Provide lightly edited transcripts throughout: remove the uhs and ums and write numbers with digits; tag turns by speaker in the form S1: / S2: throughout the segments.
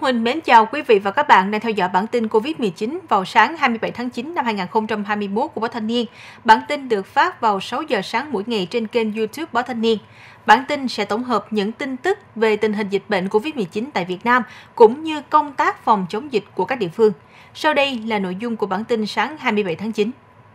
S1: Huỳnh mến chào quý vị và các bạn đang theo dõi bản tin Covid-19 vào sáng 27 tháng 9 năm 2021 của Báo Thanh niên. Bản tin được phát vào 6 giờ sáng mỗi ngày trên kênh YouTube Báo Thanh niên. Bản tin sẽ tổng hợp những tin tức về tình hình dịch bệnh Covid-19 tại Việt Nam cũng như công tác phòng chống dịch của các địa phương. Sau đây là nội dung của bản tin sáng 27 tháng 9.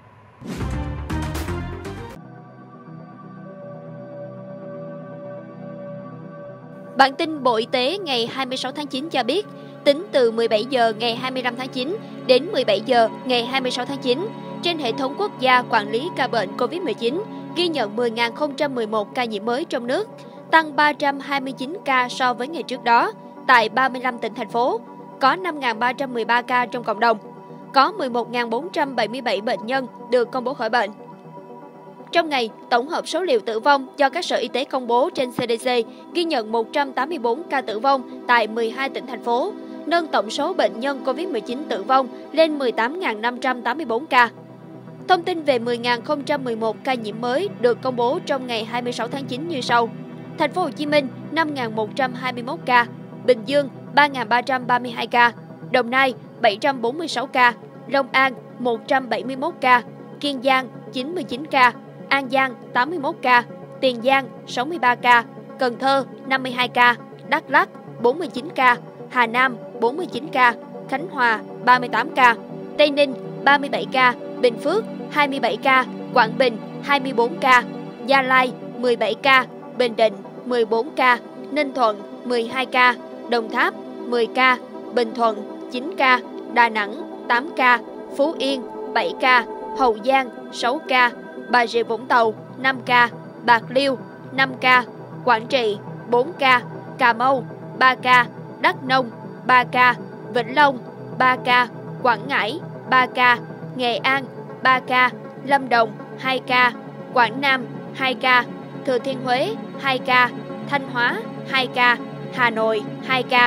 S2: Bản tin Bộ Y tế ngày 26 tháng 9 cho biết, tính từ 17 giờ ngày 25 tháng 9 đến 17 giờ ngày 26 tháng 9, trên hệ thống quốc gia quản lý ca bệnh COVID-19 ghi nhận 10.011 ca nhiễm mới trong nước, tăng 329 ca so với ngày trước đó tại 35 tỉnh, thành phố, có 5.313 ca trong cộng đồng, có 11.477 bệnh nhân được công bố khỏi bệnh. Trong ngày, tổng hợp số liệu tử vong do các sở y tế công bố trên CDC ghi nhận 184 ca tử vong tại 12 tỉnh, thành phố, nâng tổng số bệnh nhân COVID-19 tử vong lên 18.584 ca. Thông tin về 10.011 ca nhiễm mới được công bố trong ngày 26 tháng 9 như sau. Thành phố Hồ Chí Minh 5.121 ca, Bình Dương 3.332 ca, Đồng Nai 746 ca, Long An 171 ca, Kiên Giang 99 ca, An Giang 81 ca, Tiền Giang 63 ca, Cần Thơ 52 ca, Đắk Lắk 49 ca, Hà Nam 49 ca, Khánh Hòa 38 ca, Tây Ninh 37 ca, Bình Phước 27 ca, Quảng Bình 24 ca, Gia Lai 17 ca, Bình Định 14 ca, Ninh Thuận 12 ca, Đồng Tháp 10 ca, Bình Thuận 9 ca, Đà Nẵng 8 ca, Phú Yên 7 ca, Hậu Giang 6 ca, Bà Rịa Vũng Tàu 5 ca, Bạc Liêu 5 ca, Quảng Trị 4 ca, Cà Mau 3 ca, Đắk Nông 3 ca, Vĩnh Long 3 ca, Quảng Ngãi 3 ca, Nghệ An 3 ca, Lâm Đồng 2 ca, Quảng Nam 2 ca, Thừa Thiên Huế 2 ca, Thanh Hóa 2 ca, Hà Nội 2 ca.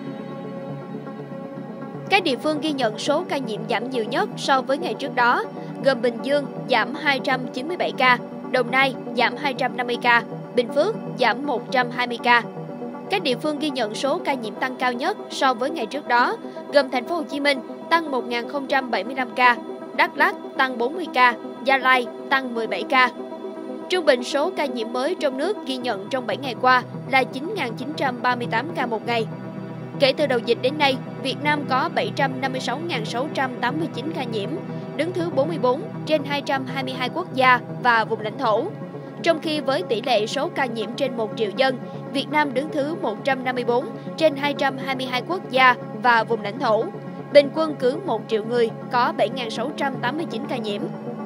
S2: Các địa phương ghi nhận số ca nhiễm giảm nhiều nhất so với ngày trước đó, gồm Bình Dương giảm 297 ca, Đồng Nai giảm 250 ca, Bình Phước giảm 120 ca. Các địa phương ghi nhận số ca nhiễm tăng cao nhất so với ngày trước đó, gồm Thành phố Hồ Chí Minh tăng 1.075 ca, Đắk Lắk tăng 40 ca, Gia Lai tăng 17 ca. Trung bình số ca nhiễm mới trong nước ghi nhận trong 7 ngày qua là 9.938 ca một ngày. Kể từ đầu dịch đến nay, Việt Nam có 756.689 ca nhiễm, đứng thứ 44 trên 222 quốc gia và vùng lãnh thổ. Trong khi với tỷ lệ số ca nhiễm trên 1 triệu dân, Việt Nam đứng thứ 154 trên 222 quốc gia và vùng lãnh thổ. Bình quân cứ 1 triệu người có 7.689 ca nhiễm.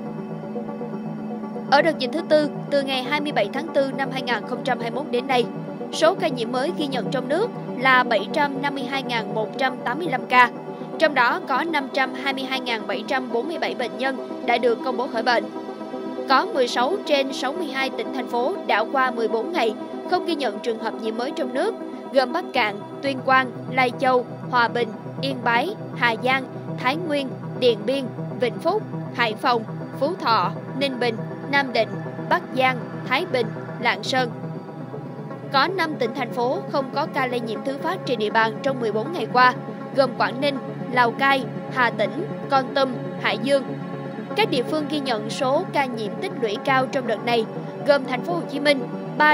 S2: Ở đợt dịch thứ tư, từ ngày 27 tháng 4 năm 2021 đến nay, số ca nhiễm mới ghi nhận trong nước là 752.185 ca, trong đó có 522.747 bệnh nhân đã được công bố khỏi bệnh. Có 16 trên 62 tỉnh, thành phố đã qua 14 ngày không ghi nhận trường hợp nhiễm mới trong nước, gồm Bắc Kạn, Tuyên Quang, Lai Châu, Hòa Bình, Yên Bái, Hà Giang, Thái Nguyên, Điện Biên, Vĩnh Phúc, Hải Phòng, Phú Thọ, Ninh Bình, Nam Định, Bắc Giang, Thái Bình, Lạng Sơn. Có 5 tỉnh, thành phố không có ca lây nhiễm thứ phát trên địa bàn trong 14 ngày qua, gồm Quảng Ninh, Lào Cai, Hà Tĩnh, Kon Tum, Hải Dương. Các địa phương ghi nhận số ca nhiễm tích lũy cao trong đợt này, gồm Thành phố Hồ Chí Minh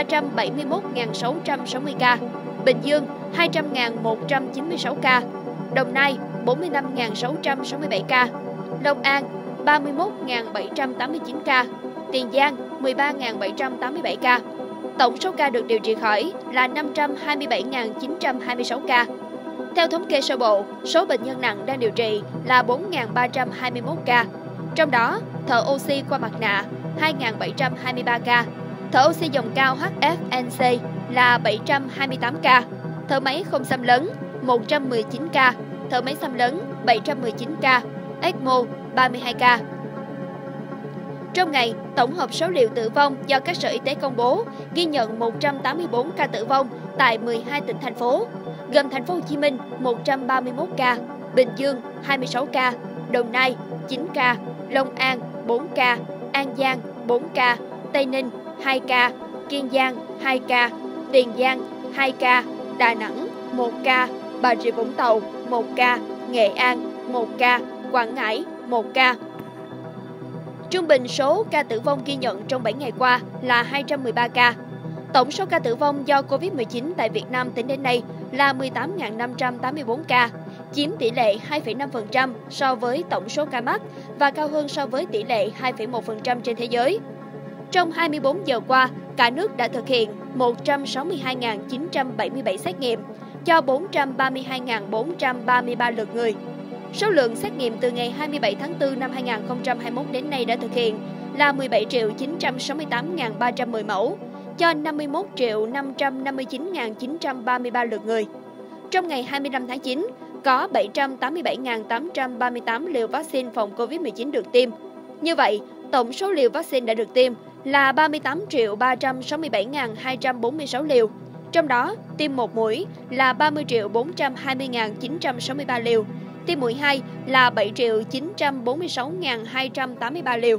S2: 371.660 ca, Bình Dương 200.196 ca, Đồng Nai 45.667 ca, Long An 31.789 ca, Tiền Giang 13.787 ca. Tổng số ca được điều trị khỏi là 527.926 ca. Theo thống kê sơ bộ, số bệnh nhân nặng đang điều trị là 4.321 ca. Trong đó, thở oxy qua mặt nạ 2.723 ca, thở oxy dòng cao HFNC là 728 ca, thở máy không xâm lấn 119 ca, thở máy xâm lấn 719 ca, ECMO 32 ca. Trong ngày, tổng hợp số liệu tử vong do các sở y tế công bố ghi nhận 184 ca tử vong tại 12 tỉnh, thành phố, gồm Thành phố Hồ Chí Minh 131 ca, Bình Dương 26 ca, Đồng Nai 9 ca, Long An 4 ca, An Giang 4 ca, Tây Ninh 2 ca, Kiên Giang 2 ca, Tiền Giang 2 ca, Đà Nẵng 1 ca, Bà Rịa Vũng Tàu 1 ca, Nghệ An 1 ca, Quảng Ngãi 1 ca. Trung bình số ca tử vong ghi nhận trong 7 ngày qua là 213 ca. Tổng số ca tử vong do COVID-19 tại Việt Nam tính đến nay là 18.584 ca, chiếm tỷ lệ 2,5% so với tổng số ca mắc và cao hơn so với tỷ lệ 2,1% trên thế giới. Trong 24 giờ qua, cả nước đã thực hiện 162.977 xét nghiệm cho 432.433 lượt người. Số lượng xét nghiệm từ ngày 27 tháng 4 năm 2021 đến nay đã thực hiện là 17.968.310 mẫu, cho 51.559.933 lượt người. Trong ngày 25 tháng 9, có 787.838 liều vaccine phòng COVID-19 được tiêm. Như vậy, tổng số liều vaccine đã được tiêm là 38.367.246 liều. Trong đó, tiêm một mũi là 30.420.963 liều, tiêm mũi 2 là 7.946.283 liều.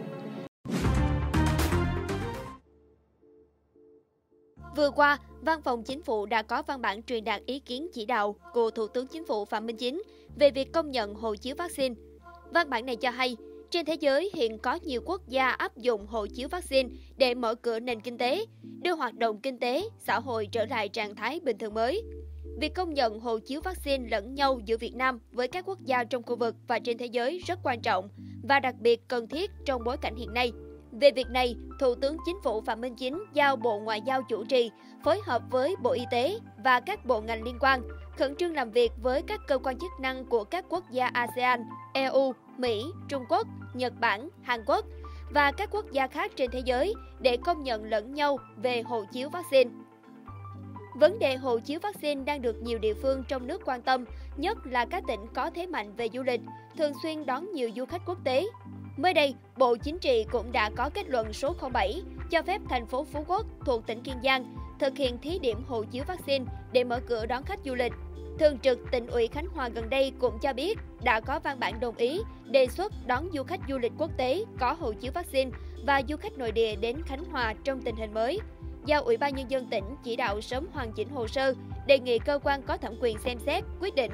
S2: Vừa qua, Văn phòng Chính phủ đã có văn bản truyền đạt ý kiến chỉ đạo của Thủ tướng Chính phủ Phạm Minh Chính về việc công nhận hộ chiếu vaccine. Văn bản này cho hay, trên thế giới hiện có nhiều quốc gia áp dụng hộ chiếu vaccine để mở cửa nền kinh tế, đưa hoạt động kinh tế, xã hội trở lại trạng thái bình thường mới. Việc công nhận hộ chiếu vaccine lẫn nhau giữa Việt Nam với các quốc gia trong khu vực và trên thế giới rất quan trọng và đặc biệt cần thiết trong bối cảnh hiện nay. Về việc này, Thủ tướng Chính phủ Phạm Minh Chính giao Bộ Ngoại giao chủ trì, phối hợp với Bộ Y tế và các bộ ngành liên quan, khẩn trương làm việc với các cơ quan chức năng của các quốc gia ASEAN, EU, Mỹ, Trung Quốc, Nhật Bản, Hàn Quốc và các quốc gia khác trên thế giới để công nhận lẫn nhau về hộ chiếu vaccine. Vấn đề hộ chiếu vaccine đang được nhiều địa phương trong nước quan tâm, nhất là các tỉnh có thế mạnh về du lịch, thường xuyên đón nhiều du khách quốc tế. Mới đây, Bộ Chính trị cũng đã có kết luận số 07 cho phép thành phố Phú Quốc thuộc tỉnh Kiên Giang thực hiện thí điểm hộ chiếu vaccine để mở cửa đón khách du lịch. Thường trực Tỉnh ủy Khánh Hòa gần đây cũng cho biết đã có văn bản đồng ý đề xuất đón du khách du lịch quốc tế có hộ chiếu vaccine và du khách nội địa đến Khánh Hòa trong tình hình mới. Giao Ủy ban Nhân dân tỉnh chỉ đạo sớm hoàn chỉnh hồ sơ, đề nghị cơ quan có thẩm quyền xem xét, quyết định.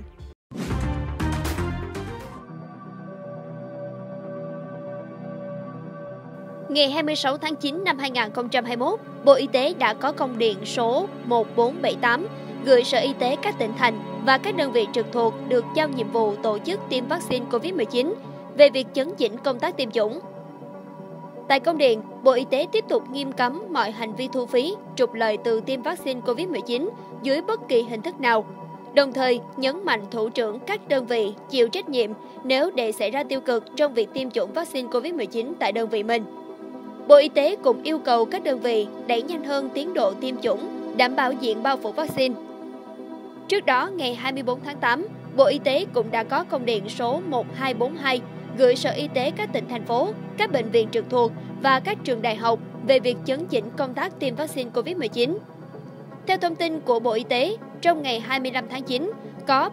S2: Ngày 26 tháng 9 năm 2021, Bộ Y tế đã có công điện số 1478 gửi Sở Y tế các tỉnh thành và các đơn vị trực thuộc được giao nhiệm vụ tổ chức tiêm vaccine COVID-19 về việc chấn chỉnh công tác tiêm chủng. Tại công điện, Bộ Y tế tiếp tục nghiêm cấm mọi hành vi thu phí, trục lợi từ tiêm vaccine COVID-19 dưới bất kỳ hình thức nào, đồng thời nhấn mạnh thủ trưởng các đơn vị chịu trách nhiệm nếu để xảy ra tiêu cực trong việc tiêm chủng vaccine COVID-19 tại đơn vị mình. Bộ Y tế cũng yêu cầu các đơn vị đẩy nhanh hơn tiến độ tiêm chủng, đảm bảo diện bao phủ vaccine. Trước đó, ngày 24 tháng 8, Bộ Y tế cũng đã có công điện số 1242 gửi Sở Y tế các tỉnh, thành phố, các bệnh viện trực thuộc và các trường đại học về việc chấn chỉnh công tác tiêm vaccine COVID-19. Theo thông tin của Bộ Y tế, trong ngày 25 tháng 9, có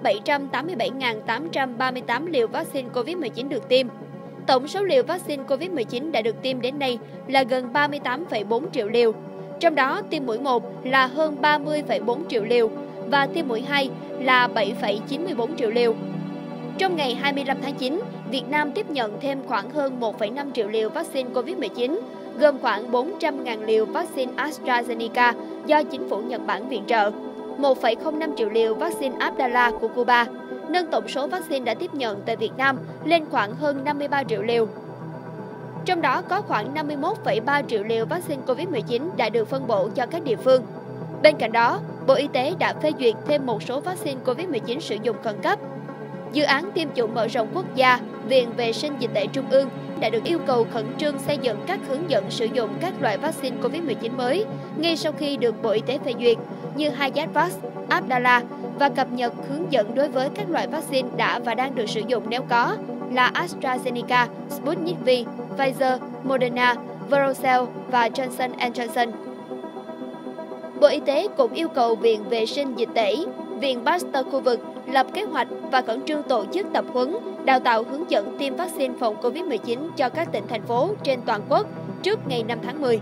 S2: 787.838 liều vaccine COVID-19 được tiêm. Tổng số liều vaccine COVID-19 đã được tiêm đến nay là gần 38,4 triệu liều. Trong đó, tiêm mũi 1 là hơn 30,4 triệu liều và tiêm mũi 2 là 7,94 triệu liều. Trong ngày 25 tháng 9, Việt Nam tiếp nhận thêm khoảng hơn 1,5 triệu liều vaccine COVID-19, gồm khoảng 400.000 liều vaccine AstraZeneca do chính phủ Nhật Bản viện trợ, 1,05 triệu liều vaccine Abdala của Cuba, nâng tổng số vaccine đã tiếp nhận tại Việt Nam lên khoảng hơn 53 triệu liều. Trong đó có khoảng 51,3 triệu liều vaccine COVID-19 đã được phân bổ cho các địa phương. Bên cạnh đó, Bộ Y tế đã phê duyệt thêm một số vaccine COVID-19 sử dụng khẩn cấp. Dự án tiêm chủng mở rộng quốc gia, Viện Vệ sinh Dịch tễ Trung ương đã được yêu cầu khẩn trương xây dựng các hướng dẫn sử dụng các loại vaccine COVID-19 mới ngay sau khi được Bộ Y tế phê duyệt, như Hayatvax, Abdala, và cập nhật hướng dẫn đối với các loại vaccine đã và đang được sử dụng nếu có là AstraZeneca, Sputnik V, Pfizer, Moderna, Verocell và Johnson & Johnson. Bộ Y tế cũng yêu cầu Viện Vệ sinh Dịch tễ, Viện Pasteur khu vực lập kế hoạch và khẩn trương tổ chức tập huấn, đào tạo hướng dẫn tiêm vaccine phòng COVID-19 cho các tỉnh, thành phố trên toàn quốc trước ngày 5 tháng 10.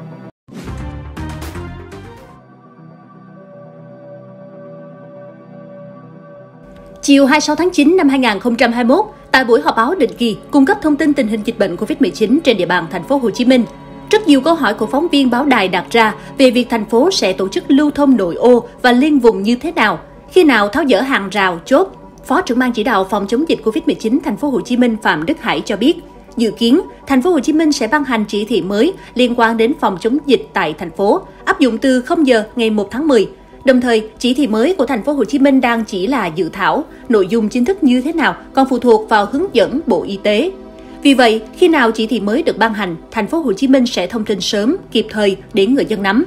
S3: Chiều 26 tháng 9 năm 2021, tại buổi họp báo định kỳ cung cấp thông tin tình hình dịch bệnh Covid-19 trên địa bàn thành phố Hồ Chí Minh, rất nhiều câu hỏi của phóng viên báo đài đặt ra về việc thành phố sẽ tổ chức lưu thông nội ô và liên vùng như thế nào, khi nào tháo dỡ hàng rào, chốt. Phó trưởng ban chỉ đạo phòng chống dịch Covid-19 thành phố Hồ Chí Minh Phạm Đức Hải cho biết, dự kiến thành phố Hồ Chí Minh sẽ ban hành chỉ thị mới liên quan đến phòng chống dịch tại thành phố, áp dụng từ 0 giờ ngày 1 tháng 10. Đồng thời, chỉ thị mới của thành phố Hồ Chí Minh đang chỉ là dự thảo, nội dung chính thức như thế nào còn phụ thuộc vào hướng dẫn Bộ Y tế. Vì vậy, khi nào chỉ thị mới được ban hành, thành phố Hồ Chí Minh sẽ thông tin sớm, kịp thời để người dân nắm.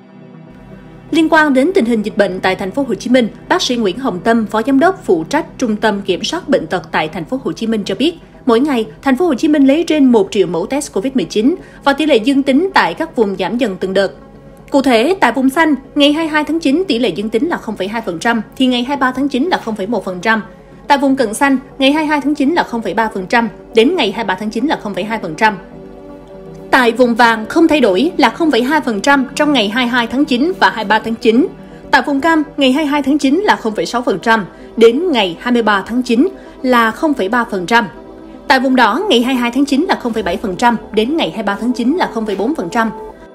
S3: Liên quan đến tình hình dịch bệnh tại thành phố Hồ Chí Minh, bác sĩ Nguyễn Hồng Tâm, Phó Giám đốc phụ trách Trung tâm Kiểm soát bệnh tật tại thành phố Hồ Chí Minh cho biết, mỗi ngày, thành phố Hồ Chí Minh lấy trên 1 triệu mẫu test Covid-19 và tỷ lệ dương tính tại các vùng giảm dần từng đợt. Cụ thể, tại vùng xanh, ngày 22 tháng 9 tỷ lệ dương tính là 0,2%, thì ngày 23 tháng 9 là 0,1%. Tại vùng cận xanh, ngày 22 tháng 9 là 0,3%, đến ngày 23 tháng 9 là 0,2%. Tại vùng vàng không thay đổi là 0,2% trong ngày 22 tháng 9 và 23 tháng 9. Tại vùng cam, ngày 22 tháng 9 là 0,6%, đến ngày 23 tháng 9 là 0,3%. Tại vùng đỏ, ngày 22 tháng 9 là 0,7%, đến ngày 23 tháng 9 là 0,4%.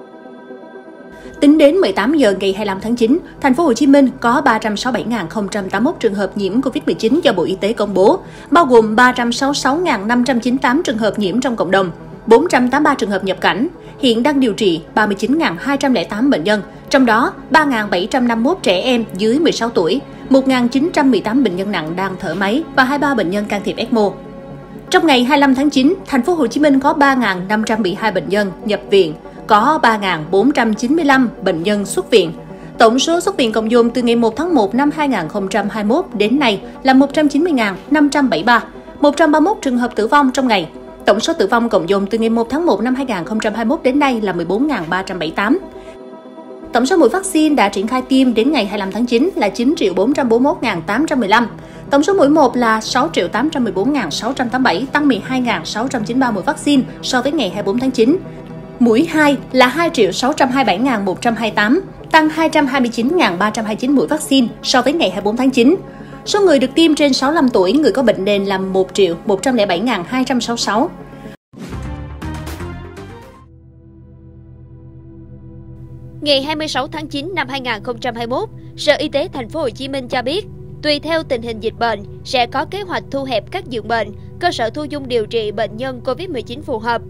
S3: Tính đến 18 giờ ngày 25 tháng 9, thành phố Hồ Chí Minh có 367.081 trường hợp nhiễm Covid-19 do Bộ Y tế công bố, bao gồm 366.598 trường hợp nhiễm trong cộng đồng, 483 trường hợp nhập cảnh. Hiện đang điều trị 39.208 bệnh nhân, trong đó 3.751 trẻ em dưới 16 tuổi, 1.918 bệnh nhân nặng đang thở máy và 23 bệnh nhân can thiệp ECMO. Trong ngày 25 tháng 9, thành phố Hồ Chí Minh có 3.512 bệnh nhân nhập viện, có 3.495 bệnh nhân xuất viện. Tổng số xuất viện cộng dồn từ ngày 1 tháng 1 năm 2021 đến nay là 190.573, 131 trường hợp tử vong trong ngày. Tổng số tử vong cộng dồn từ ngày 1 tháng 1 năm 2021 đến nay là 14.378. Tổng số mũi vaccine đã triển khai tiêm đến ngày 25 tháng 9 là 9.441.815. Tổng số mũi 1 là 6.814.687, tăng 12.693 mũi vaccine so với ngày 24 tháng 9. Mũi 2 là 2.627.128, tăng 229.329 mũi vaccine so với ngày 24 tháng 9. Số người được tiêm trên 65 tuổi, người có bệnh nền là 1.107.266.
S2: Ngày 26 tháng 9 năm 2021, Sở Y tế thành phố Hồ Chí Minh cho biết, tùy theo tình hình dịch bệnh sẽ có kế hoạch thu hẹp các giường bệnh, cơ sở thu dung điều trị bệnh nhân Covid-19 phù hợp.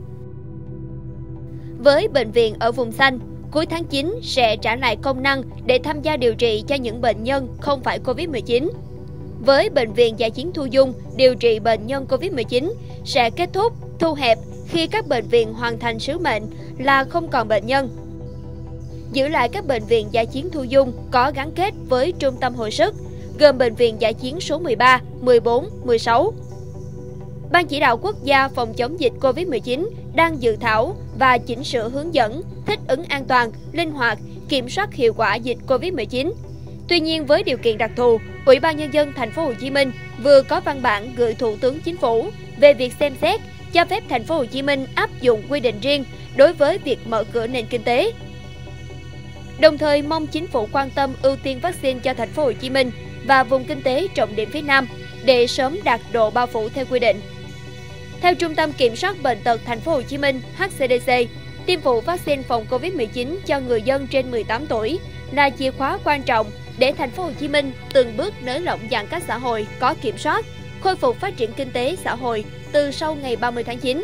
S2: Với bệnh viện ở vùng xanh, cuối tháng 9 sẽ trả lại công năng để tham gia điều trị cho những bệnh nhân không phải Covid-19. Với bệnh viện dã chiến thu dung điều trị bệnh nhân Covid-19 sẽ kết thúc thu hẹp khi các bệnh viện hoàn thành sứ mệnh là không còn bệnh nhân. Giữ lại các bệnh viện dã chiến thu dung có gắn kết với trung tâm hồi sức, gồm bệnh viện dã chiến số 13, 14, 16. Ban chỉ đạo quốc gia phòng chống dịch Covid-19 đang dự thảo và chỉnh sửa hướng dẫn thích ứng an toàn, linh hoạt, kiểm soát hiệu quả dịch Covid-19. Tuy nhiên, với điều kiện đặc thù, Ủy ban Nhân dân thành phố Hồ Chí Minh vừa có văn bản gửi Thủ tướng Chính phủ về việc xem xét cho phép thành phố Hồ Chí Minh áp dụng quy định riêng đối với việc mở cửa nền kinh tế. Đồng thời mong Chính phủ quan tâm ưu tiên vaccine cho thành phố Hồ Chí Minh và vùng kinh tế trọng điểm phía Nam để sớm đạt độ bao phủ theo quy định. Theo Trung tâm Kiểm soát bệnh tật thành phố Hồ Chí Minh (HCDC), tiêm phủ vaccine phòng Covid-19 cho người dân trên 18 tuổi là chìa khóa quan trọng để thành phố Hồ Chí Minh từng bước nới lỏng giãn cách xã hội có kiểm soát, khôi phục phát triển kinh tế xã hội từ sau ngày 30 tháng 9.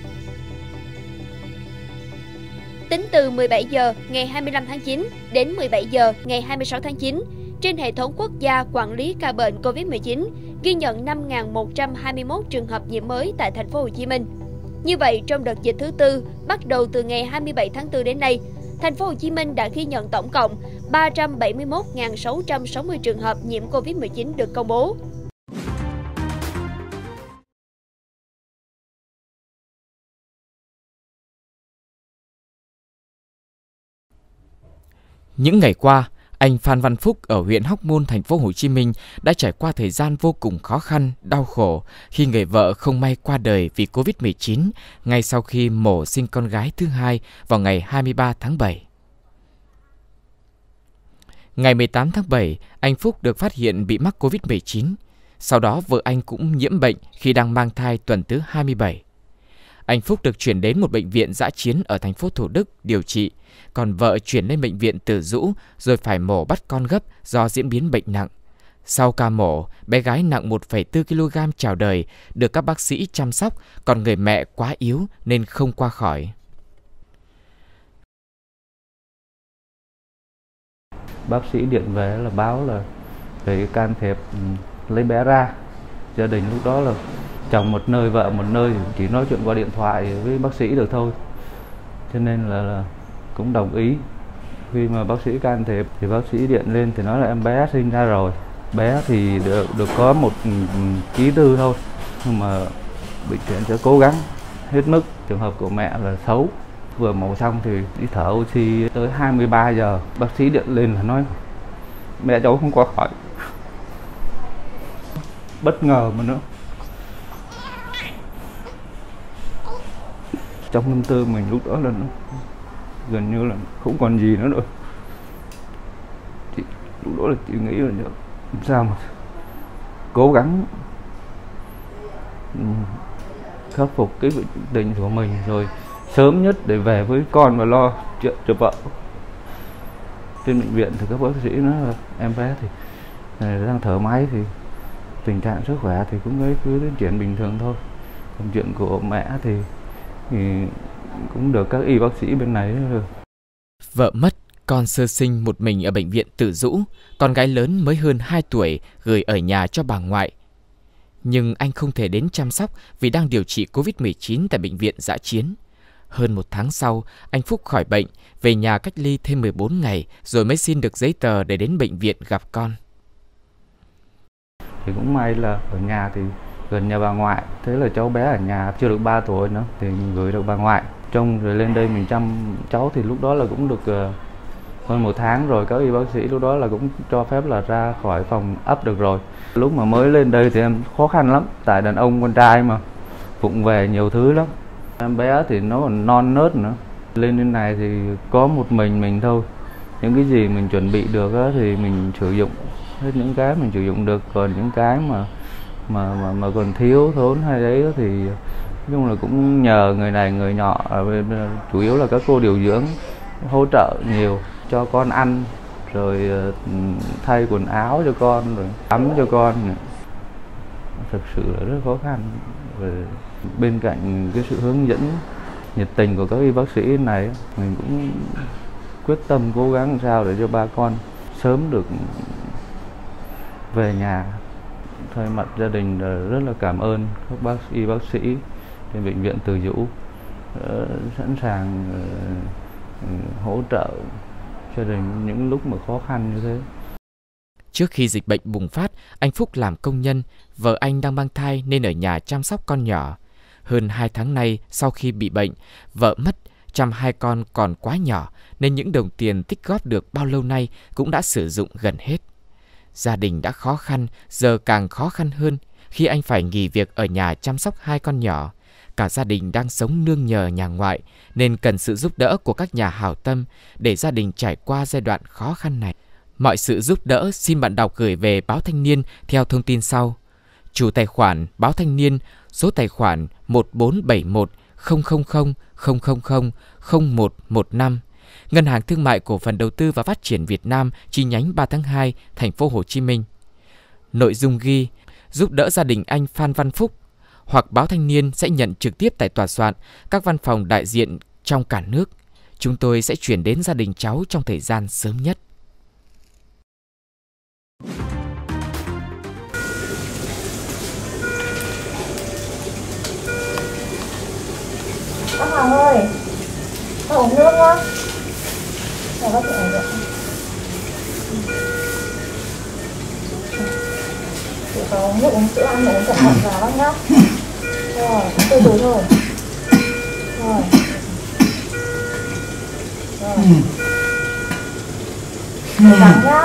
S2: Tính từ 17 giờ ngày 25 tháng 9 đến 17 giờ ngày 26 tháng 9, trên hệ thống quốc gia quản lý ca bệnh Covid-19 ghi nhận 5.121 trường hợp nhiễm mới tại thành phố Hồ Chí Minh. Như vậy, trong đợt dịch thứ tư, bắt đầu từ ngày 27 tháng 4 đến nay, thành phố Hồ Chí Minh đã ghi nhận tổng cộng 371.660 trường hợp nhiễm Covid-19 được công bố.
S4: Những ngày qua, anh Phan Văn Phúc ở huyện Hóc Môn, thành phố Hồ Chí Minh đã trải qua thời gian vô cùng khó khăn, đau khổ khi người vợ không may qua đời vì Covid-19 ngay sau khi mổ sinh con gái thứ hai vào ngày 23 tháng 7. Ngày 18 tháng 7, anh Phúc được phát hiện bị mắc Covid-19. Sau đó vợ anh cũng nhiễm bệnh khi đang mang thai tuần thứ 27. Anh Phúc được chuyển đến một bệnh viện dã chiến ở thành phố Thủ Đức điều trị, còn vợ chuyển lên bệnh viện Từ Dũ rồi phải mổ bắt con gấp do diễn biến bệnh nặng. Sau ca mổ, bé gái nặng 1,4 kg chào đời, được các bác sĩ chăm sóc, còn người mẹ quá yếu nên không qua khỏi.
S5: Bác sĩ điện về là báo là để can thiệp lấy bé ra. Gia đình lúc đó là chồng một nơi, vợ một nơi, chỉ nói chuyện qua điện thoại với bác sĩ được thôi. Cho nên là cũng đồng ý. Khi mà bác sĩ can thiệp thì bác sĩ điện lên thì nói là em bé sinh ra rồi. Bé thì được có 1,4 kg thôi, nhưng mà bệnh viện sẽ cố gắng hết mức. Trường hợp của mẹ là xấu, vừa mổ xong thì đi thở oxy tới 23 giờ. Bác sĩ điện lên là nói mẹ cháu không qua khỏi. Bất ngờ mà nữa. Trong tâm tư mình lúc đó là nó gần như là không còn gì nữa rồi. Lúc đó là chị nghĩ là làm sao mà cố gắng khắc phục cái bệnh tình của mình rồi sớm nhất để về với con và lo chuyện cho vợ. Trên bệnh viện thì các bác sĩ nói là em bé thì đang thở máy thì tình trạng sức khỏe thì cũng cứ tiến triển bình thường thôi. Còn chuyện của mẹ thì cũng được các y bác sĩ bên này rồi.
S4: Vợ mất, con sơ sinh một mình ở bệnh viện Từ Dũ, con gái lớn mới hơn 2 tuổi gửi ở nhà cho bà ngoại. Nhưng anh không thể đến chăm sóc vì đang điều trị Covid-19 tại bệnh viện dã chiến. Hơn 1 tháng sau, anh Phúc khỏi bệnh, về nhà cách ly thêm 14 ngày rồi mới xin được giấy tờ để đến bệnh viện gặp con.
S5: Thì cũng may là ở nhà thì gần nhà bà ngoại, thế là cháu bé ở nhà chưa được 3 tuổi nữa thì mình gửi được bà ngoại. Trông rồi lên đây mình chăm cháu thì lúc đó là cũng được hơn 1 tháng rồi, các y bác sĩ lúc đó là cũng cho phép là ra khỏi phòng ấp được rồi. Lúc mà mới lên đây thì em khó khăn lắm, tại đàn ông con trai mà vụng về nhiều thứ lắm. Em bé thì nó còn non nớt nữa. Lên đến này thì có một mình thôi. Những cái gì mình chuẩn bị được á, thì mình sử dụng hết những cái mình sử dụng được, còn những cái mà còn thiếu thốn hay đấy thì nói chung là cũng nhờ người này người nọ, chủ yếu là các cô điều dưỡng hỗ trợ nhiều, cho con ăn rồi thay quần áo cho con rồi tắm cho con. Thực sự là rất khó khăn. Và bên cạnh cái sự hướng dẫn nhiệt tình của các y bác sĩ này, mình cũng quyết tâm cố gắng làm sao để cho ba con sớm được về nhà. Thay mặt gia đình rất là cảm ơn các y bác sĩ trên bệnh viện Từ Dũ sẵn sàng hỗ trợ gia đình những lúc mà khó khăn như thế.
S4: Trước khi dịch bệnh bùng phát, anh Phúc làm công nhân, vợ anh đang mang thai nên ở nhà chăm sóc con nhỏ. Hơn 2 tháng nay sau khi bị bệnh, vợ mất, chăm 2 con còn quá nhỏ nên những đồng tiền tích góp được bao lâu nay cũng đã sử dụng gần hết. Gia đình đã khó khăn, giờ càng khó khăn hơn khi anh phải nghỉ việc ở nhà chăm sóc 2 con nhỏ. Cả gia đình đang sống nương nhờ nhà ngoại nên cần sự giúp đỡ của các nhà hảo tâm để gia đình trải qua giai đoạn khó khăn này. Mọi sự giúp đỡ xin bạn đọc gửi về Báo Thanh Niên theo thông tin sau. Chủ tài khoản Báo Thanh Niên, số tài khoản 1471 000 0115. Ngân hàng Thương mại Cổ phần Đầu tư và Phát triển Việt Nam chi nhánh 3 tháng 2, thành phố Hồ Chí Minh. Nội dung ghi: giúp đỡ gia đình anh Phan Văn Phúc, hoặc Báo Thanh Niên sẽ nhận trực tiếp tại tòa soạn, các văn phòng đại diện trong cả nước. Chúng tôi sẽ chuyển đến gia đình cháu trong thời gian sớm nhất.
S6: Bác Hoàng ơi, bác uống nước nhá. Để bác tự uống được. Chị có uống nước, uống sữa, ăn uống cẩn thận vào bác nhá. Rồi, từ từ thôi. Rồi. Rồi. Cố gắng nhá.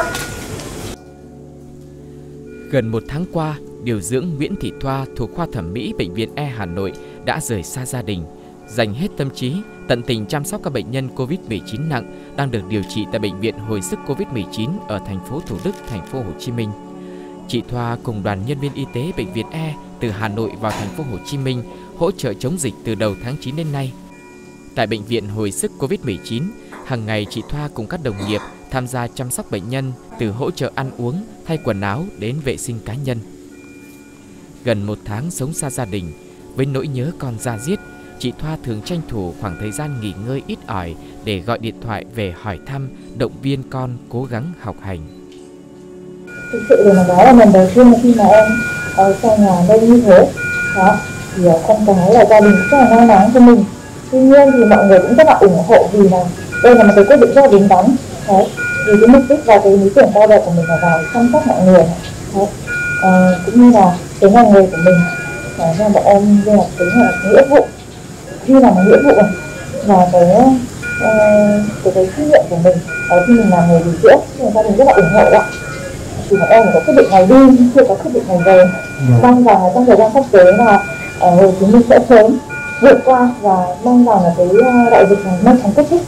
S4: Gần 1 tháng qua, điều dưỡng Nguyễn Thị Thoa thuộc khoa thẩm mỹ Bệnh viện E Hà Nội đã rời xa gia đình, dành hết tâm trí, tận tình chăm sóc các bệnh nhân Covid-19 nặng đang được điều trị tại Bệnh viện Hồi sức Covid-19 ở thành phố Thủ Đức, thành phố Hồ Chí Minh. Chị Thoa cùng đoàn nhân viên y tế Bệnh viện E từ Hà Nội vào thành phố Hồ Chí Minh hỗ trợ chống dịch từ đầu tháng 9 đến nay. Tại Bệnh viện hồi sức Covid-19, hàng ngày chị Thoa cùng các đồng nghiệp tham gia chăm sóc bệnh nhân từ hỗ trợ ăn uống, thay quần áo đến vệ sinh cá nhân. Gần một tháng sống xa gia đình, với nỗi nhớ con da diết, chị Thoa thường tranh thủ khoảng thời gian nghỉ ngơi ít ỏi để gọi điện thoại về hỏi thăm, động viên con cố gắng học hành.
S6: Thực sự là đó là lần đầu tiên khi mà em ở xa nhà đây như thế. Đó, thì con cái là gia đình cũng rất là lo lắng cho mình. Tuy nhiên thì mọi người cũng rất là ủng hộ vì là đây là một cái quyết định rất là đúng đắn. Đấy, vì cái mục đích và cái lý tưởng cao đẹp của mình là vào chăm sóc mọi người. Đấy, cũng như là cái ngành nghề của mình. Nên bọn em đây là cái nghĩa vụ, như là một nghĩa vụ và cái trách nhiệm của mình khi mình làm nghề điều dưỡng, thì gia đình rất là ủng hộ ạ. Thì bọn em có quyết định này đi, chưa có quyết định này về. Mong rằng trong thời gian sắp tới là Hồ Chí Minh sẽ sớm vượt qua và mong rằng là cái đại dịch này nhanh chóng kết thúc.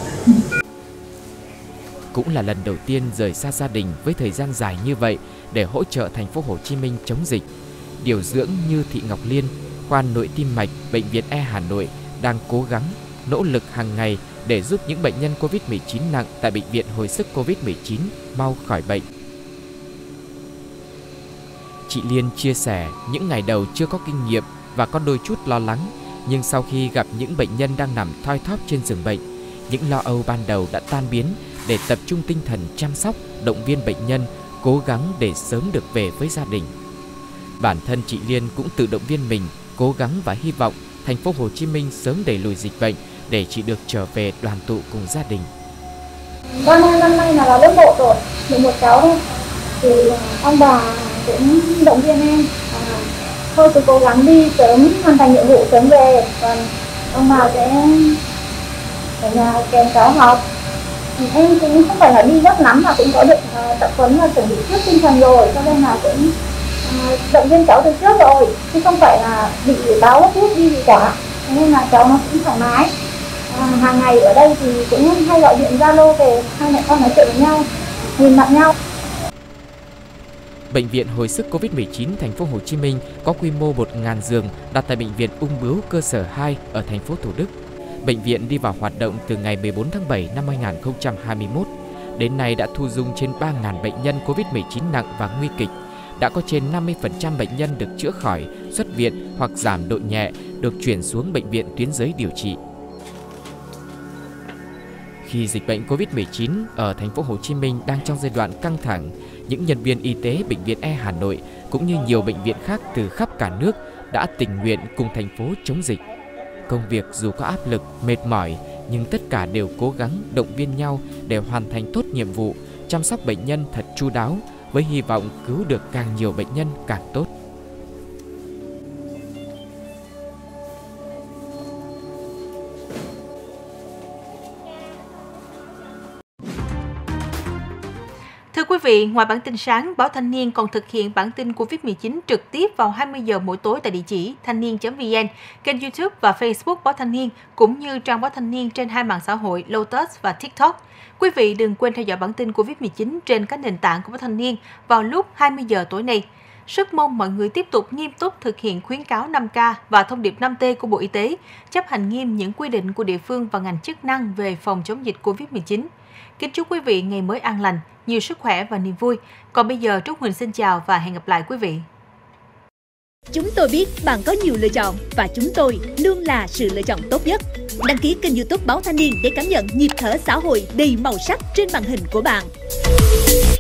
S4: Cũng là lần đầu tiên rời xa gia đình với thời gian dài như vậy để hỗ trợ thành phố Hồ Chí Minh chống dịch. Điều dưỡng như Thị Ngọc Liên, khoa nội tim mạch Bệnh viện E Hà Nội đang cố gắng, nỗ lực hàng ngày để giúp những bệnh nhân Covid-19 nặng tại Bệnh viện hồi sức Covid-19 mau khỏi bệnh. Chị Liên chia sẻ những ngày đầu chưa có kinh nghiệm và có đôi chút lo lắng, nhưng sau khi gặp những bệnh nhân đang nằm thoi thóp trên giường bệnh, những lo âu ban đầu đã tan biến để tập trung tinh thần chăm sóc, động viên bệnh nhân, cố gắng để sớm được về với gia đình. Bản thân chị Liên cũng tự động viên mình, cố gắng và hy vọng thành phố Hồ Chí Minh sớm đẩy lùi dịch bệnh để chị được trở về đoàn tụ cùng gia đình.
S6: Con em năm nay là lớp 1 rồi, được một cháu thôi. Thì ông bà cũng động viên em thôi cứ cố gắng đi sớm hoàn thành nhiệm vụ sớm về, còn ông bà sẽ ở nhà kèm cháu học. Thì em cũng không phải là đi gấp lắm mà cũng có được tập huấn và chuẩn bị trước tinh thần rồi, cho nên là cũng động viên cháu từ trước rồi, chứ không phải là bị báo thuốc đi gì cả. Nên là cháu nó cũng thoải mái. Hàng ngày ở đây thì cũng hay gọi điện Zalo về, hai mẹ con nói chuyện với nhau, nhìn mặt nhau.
S4: Bệnh viện hồi sức Covid-19 thành phố Hồ Chí Minh có quy mô 1.000 giường đặt tại Bệnh viện Ung bướu cơ sở 2 ở thành phố Thủ Đức. Bệnh viện đi vào hoạt động từ ngày 14 tháng 7 năm 2021. Đến nay đã thu dung trên 3.000 bệnh nhân Covid-19 nặng và nguy kịch. Đã có trên 50% bệnh nhân được chữa khỏi, xuất viện hoặc giảm độ nhẹ, được chuyển xuống bệnh viện tuyến dưới điều trị. Khi dịch bệnh Covid-19 ở thành phố Hồ Chí Minh đang trong giai đoạn căng thẳng, những nhân viên y tế Bệnh viện E Hà Nội cũng như nhiều bệnh viện khác từ khắp cả nước đã tình nguyện cùng thành phố chống dịch. Công việc dù có áp lực, mệt mỏi, nhưng tất cả đều cố gắng động viên nhau để hoàn thành tốt nhiệm vụ, chăm sóc bệnh nhân thật chu đáo, với hy vọng cứu được càng nhiều bệnh nhân càng tốt.
S1: Thưa quý vị, ngoài bản tin sáng, Báo Thanh niên còn thực hiện bản tin Covid-19 trực tiếp vào 20 giờ mỗi tối tại địa chỉ thanh niên.vn, kênh YouTube và Facebook Báo Thanh niên, cũng như trang Báo Thanh niên trên hai mạng xã hội Lotus và TikTok. Quý vị đừng quên theo dõi bản tin Covid-19 trên các nền tảng của Báo Thanh niên vào lúc 20 giờ tối nay. Rất mong mọi người tiếp tục nghiêm túc thực hiện khuyến cáo 5K và thông điệp 5T của Bộ Y tế, chấp hành nghiêm những quy định của địa phương và ngành chức năng về phòng chống dịch Covid-19. Kính chúc quý vị ngày mới an lành, nhiều sức khỏe và niềm vui. Còn bây giờ, Trúc Huỳnh xin chào và hẹn gặp lại quý vị.
S3: Chúng tôi biết bạn có nhiều lựa chọn và chúng tôi luôn là sự lựa chọn tốt nhất. Đăng ký kênh YouTube Báo Thanh niên để cảm nhận nhịp thở xã hội đầy màu sắc trên màn hình của bạn.